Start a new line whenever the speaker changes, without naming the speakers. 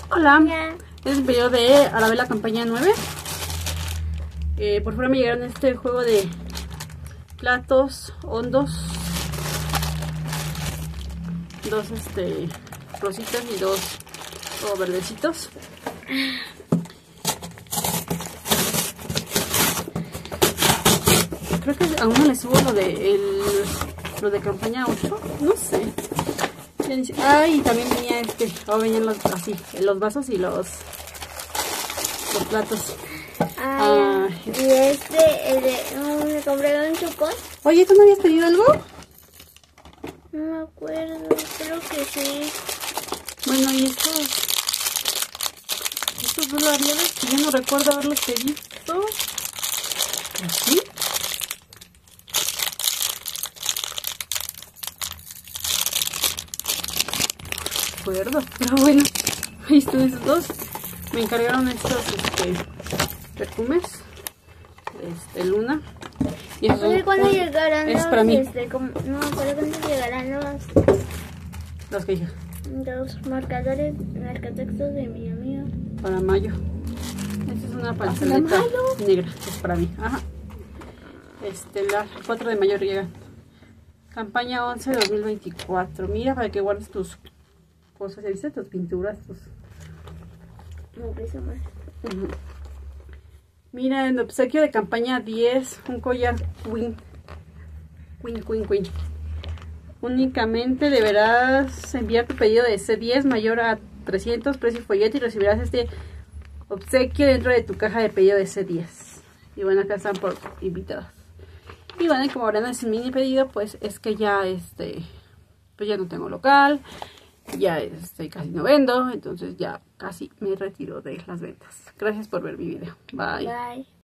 Hola.
Hola.
Es el video de Arabella Campaña 9. Por favor me llegaron este juego de platos hondos. Dos rositas y dos verdecitos. Creo que a uno le subo lo de campaña 8, no sé. Y también venía venían así, los vasos y los platos.
Y me compré un chupón.
Oye, ¿tú no habías pedido algo?
No me acuerdo, creo que sí.
Bueno, y estos dos labiales que yo no recuerdo haberlos pedido. ¿Así? Recuerdo, pero bueno, ahí están esos dos. Me encargaron estos perfumes, Luna. Y
No sé cuándo llegarán
es para mí.
no sé cuándo llegarán
Los que dije.
los marcatextos de mi amiga.
Para mayo. Esta es una panceleta negra, es para mí. Ajá. El 4 de mayo llega. Campaña 11 2024. Mira, para que guardes tus cosas, ¿ya viste? Tus pinturas, tus...
No pesa más.
Mira, en obsequio de campaña 10, un collar Queen. Únicamente deberás enviar tu pedido de C10 mayor a 300, precio folleto, y recibirás este obsequio dentro de tu caja de pedido de C10. Y bueno, acá están por invitados. Y bueno, como verán, es un mini pedido, pues es que ya pues ya no tengo local, ya casi no vendo, entonces ya casi me retiro de las ventas. Gracias por ver mi video. Bye.
Bye.